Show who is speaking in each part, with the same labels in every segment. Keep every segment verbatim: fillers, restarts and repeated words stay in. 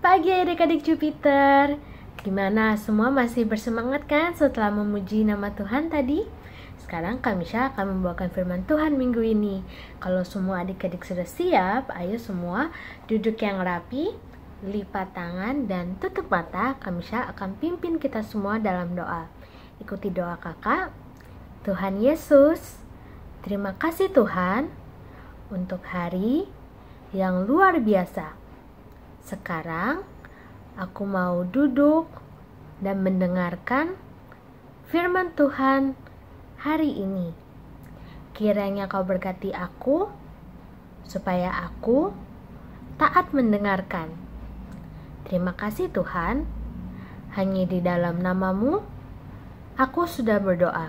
Speaker 1: Pagi adik-adik Jupiter. Gimana, semua masih bersemangat kan setelah memuji nama Tuhan tadi? Sekarang Kamisha akan membawakan firman Tuhan minggu ini. Kalau semua adik-adik sudah siap, ayo semua duduk yang rapi, lipat tangan dan tutup mata. Kamisha akan pimpin kita semua dalam doa. Ikuti doa kakak. Tuhan Yesus, terima kasih Tuhan untuk hari yang luar biasa. Sekarang aku mau duduk dan mendengarkan firman Tuhan hari ini. Kiranya kau berkati aku supaya aku taat mendengarkan. Terima kasih Tuhan, hanya di dalam namamu aku sudah berdoa.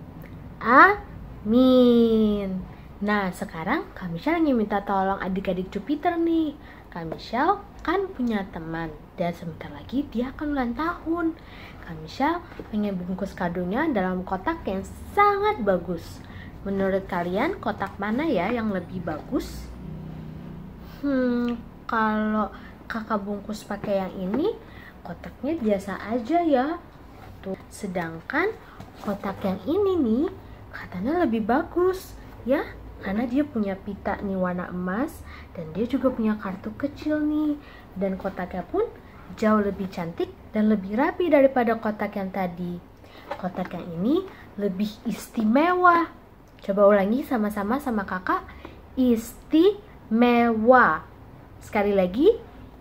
Speaker 1: Amin. Nah, sekarang Kamisha hanya minta tolong adik-adik Jupiter nih. Kamisha kan punya teman dan sebentar lagi dia akan ulang tahun. Kamisha pengen bungkus kadonya dalam kotak yang sangat bagus. Menurut kalian kotak mana ya yang lebih bagus? Hmm, kalau kakak bungkus pakai yang ini, kotaknya biasa aja ya. Tuh, sedangkan kotak yang ini nih katanya lebih bagus ya, karena dia punya pita nih warna emas dan dia juga punya kartu kecil nih, dan kotaknya pun jauh lebih cantik dan lebih rapi daripada kotak yang tadi. Kotak yang ini lebih istimewa. Coba ulangi sama-sama sama kakak. Istimewa. Sekali lagi,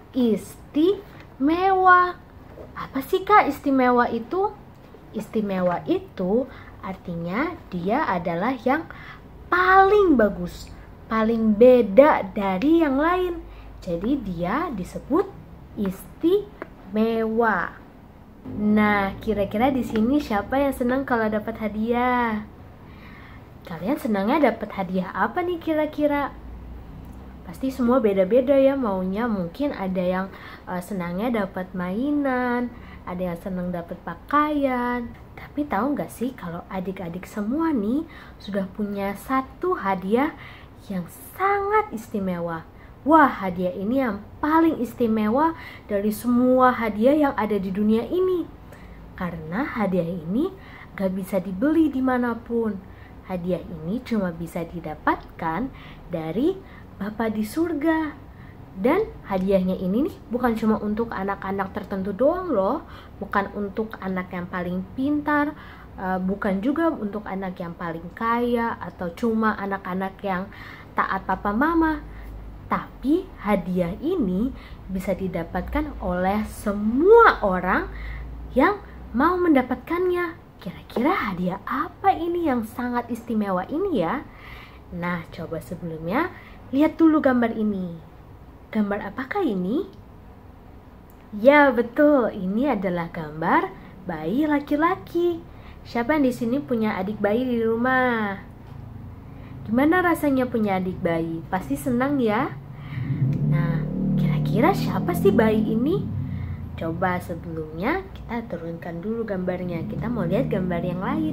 Speaker 1: istimewa. Apa sih kak istimewa itu? Istimewa itu artinya dia adalah yang paling bagus, paling beda dari yang lain. Jadi dia disebut istimewa. Nah, kira-kira di sini siapa yang senang kalau dapat hadiah? Kalian senangnya dapat hadiah apa nih kira-kira? Pasti semua beda-beda ya maunya. Mungkin ada yang uh, senangnya dapat mainan, ada yang senang dapat pakaian. Tapi tahu nggak sih kalau adik-adik semua nih sudah punya satu hadiah yang sangat istimewa. Wah, hadiah ini yang paling istimewa dari semua hadiah yang ada di dunia ini. Karena hadiah ini nggak bisa dibeli dimanapun. Hadiah ini cuma bisa didapatkan dari Bapa di surga. Dan hadiahnya ini nih bukan cuma untuk anak-anak tertentu doang loh. Bukan untuk anak yang paling pintar, uh, bukan juga untuk anak yang paling kaya, atau cuma anak-anak yang taat papa mama. Tapi hadiah ini bisa didapatkan oleh semua orang yang mau mendapatkannya. Kira-kira hadiah apa ini yang sangat istimewa ini ya? Nah, coba sebelumnya lihat dulu gambar ini. Gambar apakah ini? Ya, betul. Ini adalah gambar bayi laki-laki. Siapa yang di sini punya adik bayi di rumah? Gimana rasanya punya adik bayi? Pasti senang ya? Nah, kira-kira siapa sih bayi ini? Coba sebelumnya kita turunkan dulu gambarnya. Kita mau lihat gambar yang lain.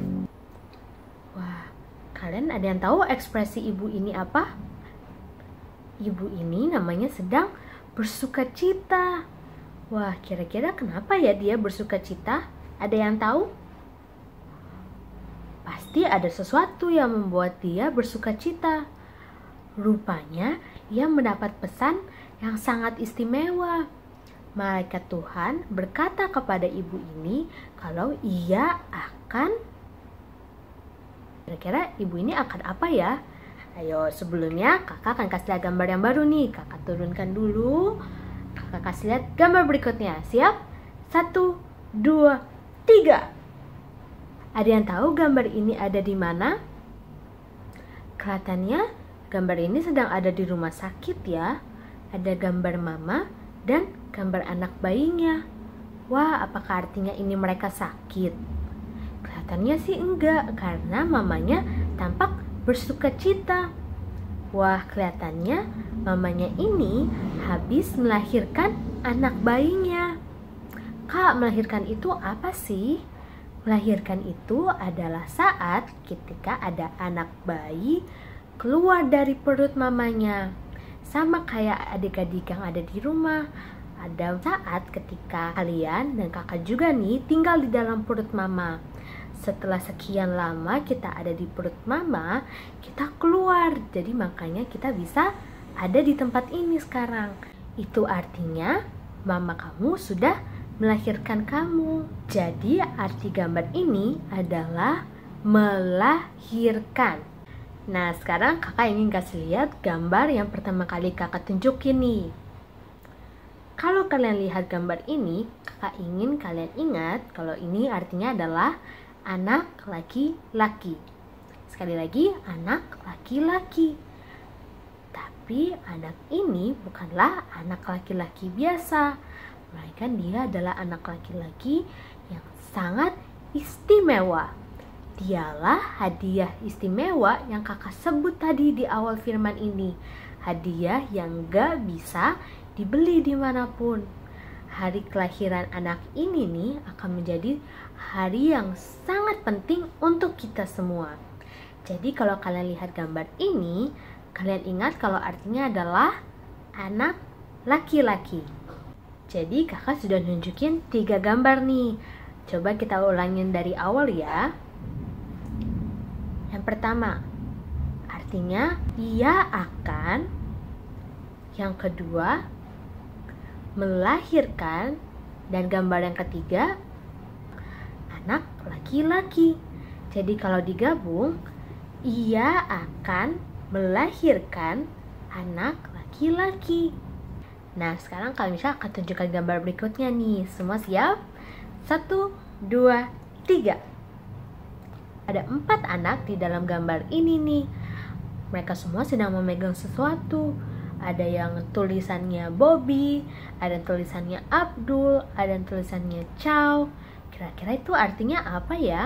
Speaker 1: Wah, kalian ada yang tahu ekspresi ibu ini apa? Ibu ini namanya sedang bersuka cita. Wah, kira-kira kenapa ya dia bersuka cita? Ada yang tahu? Pasti ada sesuatu yang membuat dia bersuka cita. Rupanya ia mendapat pesan yang sangat istimewa. Malaikat Tuhan berkata kepada ibu ini kalau ia akan, kira-kira ibu ini akan apa ya? Ayo, sebelumnya kakak akan kasih lihat gambar yang baru nih. Kakak turunkan dulu. Kakak kasih lihat gambar berikutnya. Siap? Satu, dua, tiga. Ada yang tahu gambar ini ada di mana? Kelihatannya gambar ini sedang ada di rumah sakit ya. Ada gambar mama dan gambar anak bayinya. Wah, apakah artinya ini mereka sakit? Kelihatannya sih enggak, karena mamanya tampak bersuka cita. Wah, kelihatannya mamanya ini habis melahirkan anak bayinya. Kak, melahirkan itu apa sih? Melahirkan itu adalah saat ketika ada anak bayi keluar dari perut mamanya. Sama kayak adik-adik yang ada di rumah. ada saat ketika kalian dan kakak juga nih tinggal di dalam perut mama. Setelah sekian lama kita ada di perut mama, kita keluar. Jadi makanya kita bisa ada di tempat ini sekarang. Itu artinya mama kamu sudah melahirkan kamu. Jadi arti gambar ini adalah melahirkan. Nah, sekarang kakak ingin kasih lihat gambar yang pertama kali kakak tunjukin nih. Kalau kalian lihat gambar ini, kakak ingin kalian ingat kalau ini artinya adalah anak laki-laki. Sekali lagi, anak laki-laki. Tapi anak ini bukanlah anak laki-laki biasa, melainkan dia adalah anak laki-laki yang sangat istimewa. Dialah hadiah istimewa yang kakak sebut tadi di awal firman ini. Hadiah yang gak bisa dibeli dimanapun. Hari kelahiran anak ini nih akan menjadi hari yang sangat penting untuk kita semua. Jadi kalau kalian lihat gambar ini, kalian ingat kalau artinya adalah anak laki-laki. Jadi kakak sudah nunjukin tiga gambar nih. Coba kita ulangin dari awal ya. Yang pertama, artinya dia akan. Yang kedua, melahirkan. Dan gambar yang ketiga, anak laki-laki. Jadi kalau digabung, ia akan melahirkan anak laki-laki. Nah, sekarang kalau misalnya akan tunjukkan gambar berikutnya nih. Semua siap? Satu, dua, tiga. Ada empat anak di dalam gambar ini nih. Mereka semua sedang memegang sesuatu. Ada yang tulisannya Bobby, ada yang tulisannya Abdul, ada yang tulisannya Chow. Kira-kira itu artinya apa ya?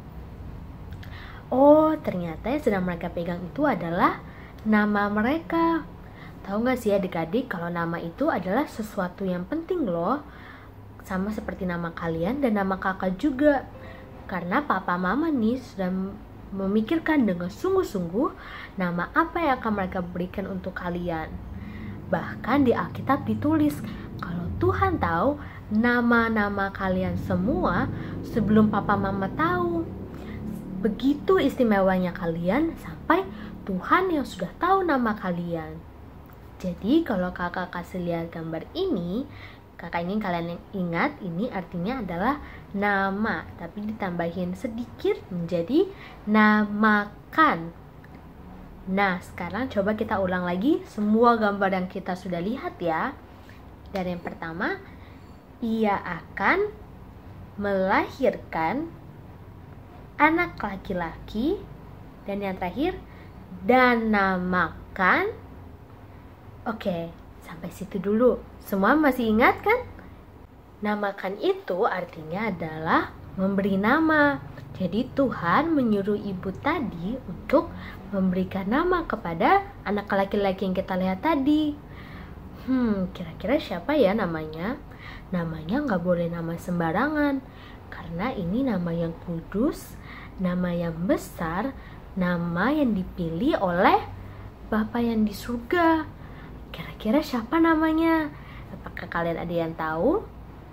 Speaker 1: Oh, ternyata yang sedang mereka pegang itu adalah nama mereka. Tahu gak sih adik-adik kalau nama itu adalah sesuatu yang penting loh. Sama seperti nama kalian dan nama kakak juga. Karena papa mama nih sudah memikirkan dengan sungguh-sungguh nama apa yang akan mereka berikan untuk kalian. Bahkan di Alkitab ditulis kalau Tuhan tahu nama-nama kalian semua sebelum papa mama tahu. Begitu istimewanya kalian sampai Tuhan yang sudah tahu nama kalian. Jadi kalau kakak kasih lihat gambar ini, kakak ingin kalian ingat ini artinya adalah nama, tapi ditambahin sedikit menjadi namakan. Nah, sekarang coba kita ulang lagi semua gambar yang kita sudah lihat ya. Dari yang pertama, ia akan melahirkan anak laki-laki. Dan yang terakhir, dan namakan. Oke, sampai situ dulu. Semua masih ingat kan? Namakan itu artinya adalah memberi nama. Jadi Tuhan menyuruh ibu tadi untuk memberikan nama kepada anak laki-laki yang kita lihat tadi. Hmm, kira-kira siapa ya namanya? Namanya nggak boleh nama sembarangan. Karena ini nama yang kudus, nama yang besar, nama yang dipilih oleh Bapa yang di surga. Kira-kira siapa namanya? Apakah kalian ada yang tahu?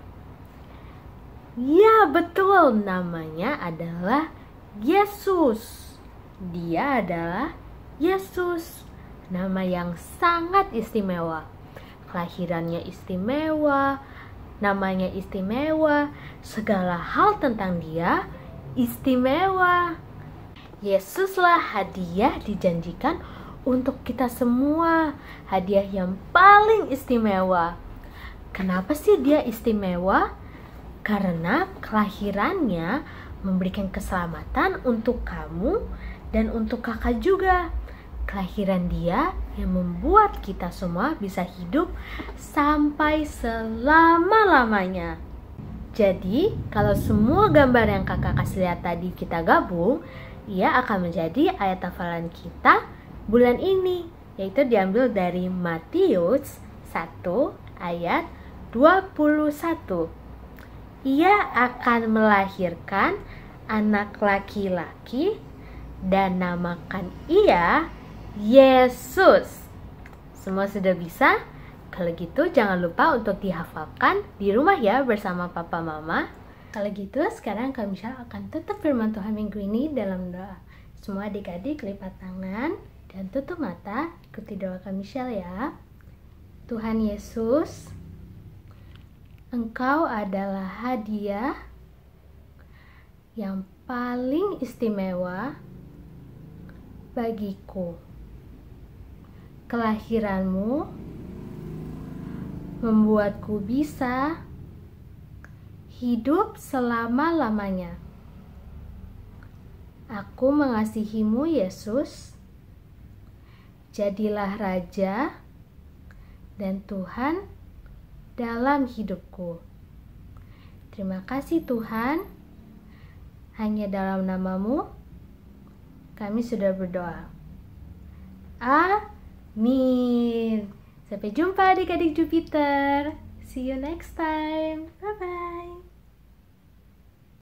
Speaker 1: Ya, betul. Namanya adalah Yesus. Dia adalah Yesus. Nama yang sangat istimewa. Kelahirannya istimewa, namanya istimewa, segala hal tentang dia istimewa. Yesuslah hadiah dijanjikan untuk kita semua. Hadiah yang paling istimewa. Kenapa sih dia istimewa? Karena kelahirannya memberikan keselamatan untuk kamu dan untuk kakak juga. Kelahiran dia yang membuat kita semua bisa hidup sampai selama-lamanya. Jadi, kalau semua gambar yang kakak kasih lihat tadi kita gabung, ia akan menjadi ayat hafalan kita bulan ini, yaitu diambil dari Matius satu ayat dua puluh satu. Ia akan melahirkan anak laki-laki dan namakan ia Yesus. Semua sudah bisa? Kalau gitu jangan lupa untuk dihafalkan di rumah ya bersama papa mama. Kalau gitu sekarang Kak Michelle akan tutup firman Tuhan minggu ini dalam doa. Semua adik-adik lipat tangan dan tutup mata, ikuti doa Kak Michelle ya. Tuhan Yesus, Engkau adalah hadiah yang paling istimewa bagiku. Kelahiranmu membuatku bisa hidup selama-lamanya. Aku mengasihimu, Yesus. Jadilah Raja dan Tuhan dalam hidupku. Terima kasih Tuhan. Hanya dalam namamu kami sudah berdoa. Amin. Sampai jumpa adik-adik Jupiter. See you next time.